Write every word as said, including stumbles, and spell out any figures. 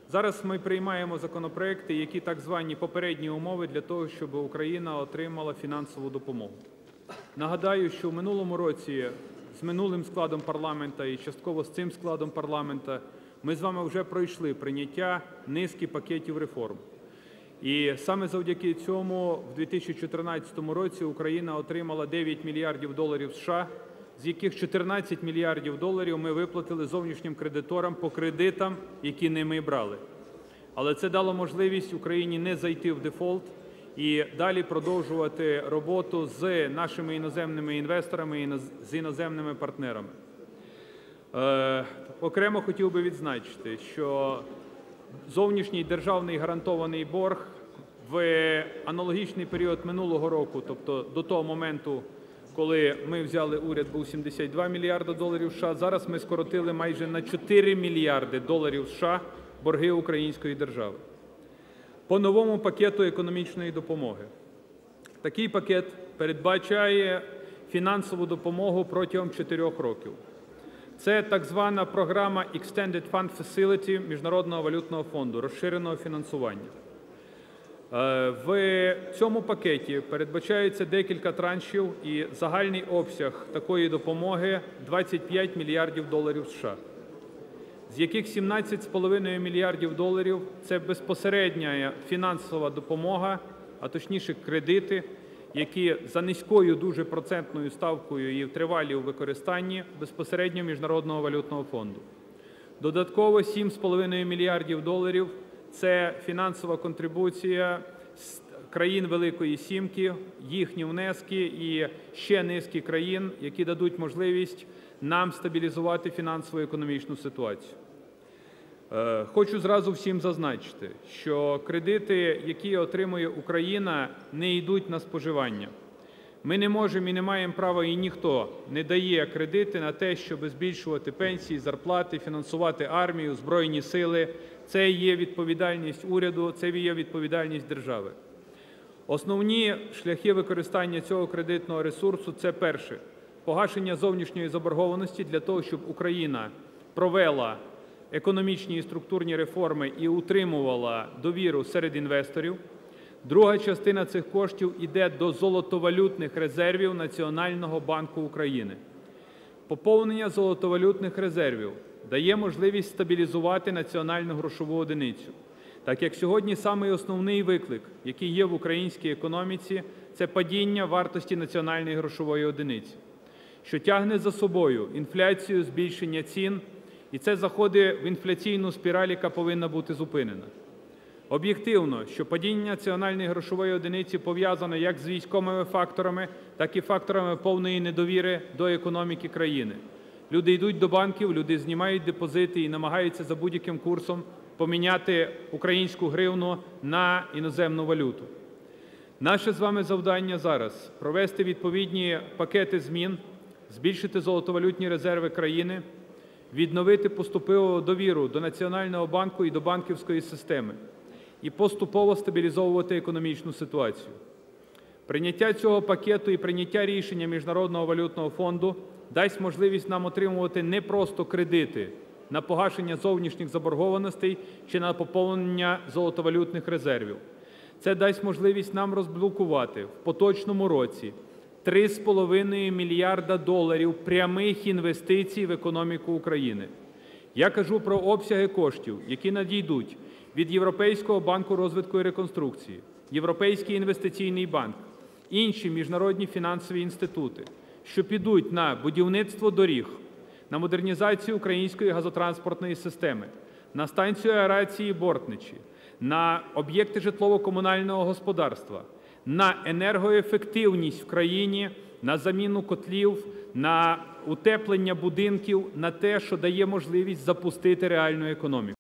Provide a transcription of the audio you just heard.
Зараз ми приймаємо законопроекти, які так звані попередні умови для того, щоб Україна отримала фінансову допомогу. Нагадаю, що в минулому році з минулим складом парламенту і частково з цим складом парламенту ми з вами вже пройшли прийняття низки пакетів реформ. І саме завдяки цьому в дві тисячі чотирнадцятому році Україна отримала дев'ять мільярдів доларів США, з яких чотирнадцять мільярдів доларів ми виплатили зовнішнім кредиторам по кредитам, які не ми брали. Але це дало можливість Україні не зайти в дефолт і далі продовжувати роботу з нашими іноземними інвесторами і з іноземними партнерами. Е, окремо хотів би відзначити, що зовнішній державний гарантований борг в аналогічний період минулого року, тобто до того моменту, коли ми взяли уряд, був сімдесят два мільярди доларів США, зараз ми скоротили майже на чотири мільярди доларів США борги української держави. По новому пакету економічної допомоги. Такий пакет передбачає фінансову допомогу протягом чотирьох років. Це так звана програма Extended Fund Facility Міжнародного валютного фонду, розширеного фінансування. В цьому пакеті передбачається декілька траншів і загальний обсяг такої допомоги – двадцять п'ять мільярдів доларів США, з яких сімнадцять з половиною мільярдів доларів – це безпосередня фінансова допомога, а точніше кредити, які за низькою дуже процентною ставкою і тривалі у використанні безпосередньо Міжнародного валютного фонду. Додатково сім з половиною мільярдів доларів – це фінансова контрибуція з країн Великої Сімки, їхні внески і ще низки країн, які дадуть можливість нам стабілізувати фінансово-економічну ситуацію. Хочу зразу всім зазначити, що кредити, які отримує Україна, не йдуть на споживання. Ми не можемо і не маємо права, і ніхто не дає кредити на те, щоб збільшувати пенсії, зарплати, фінансувати армію, Збройні сили. Це є відповідальність уряду, це є відповідальність держави. Основні шляхи використання цього кредитного ресурсу – це перше – погашення зовнішньої заборгованості для того, щоб Україна провела економічні і структурні реформи і утримувала довіру серед інвесторів. Друга частина цих коштів йде до золотовалютних резервів Національного банку України. Поповнення золотовалютних резервів дає можливість стабілізувати національну грошову одиницю. Так як сьогодні самий основний виклик, який є в українській економіці, це падіння вартості національної грошової одиниці, що тягне за собою інфляцію, збільшення цін, і це заходить в інфляційну спіраль, яка повинна бути зупинена. Об'єктивно, що падіння національної грошової одиниці пов'язано як з військовими факторами, так і факторами повної недовіри до економіки країни. Люди йдуть до банків, люди знімають депозити і намагаються за будь-яким курсом поміняти українську гривну на іноземну валюту. Наше з вами завдання зараз – провести відповідні пакети змін, збільшити золотовалютні резерви країни, відновити поступово довіру до Національного банку і до банківської системи і поступово стабілізовувати економічну ситуацію. Прийняття цього пакету і прийняття рішення Міжнародного валютного фонду дасть можливість нам отримувати не просто кредити на погашення зовнішніх заборгованостей чи на поповнення золотовалютних резервів. Це дасть можливість нам розблокувати в поточному році три з половиною мільярда доларів прямих інвестицій в економіку України. Я кажу про обсяги коштів, які надійдуть від Європейського банку розвитку і реконструкції, Європейський інвестиційний банк, інші міжнародні фінансові інститути, що підуть на будівництво доріг, на модернізацію української газотранспортної системи, на станцію аерації Бортничі, на об'єкти житлово-комунального господарства, на енергоефективність в країні, на заміну котлів, на утеплення будинків, на те, що дає можливість запустити реальну економіку.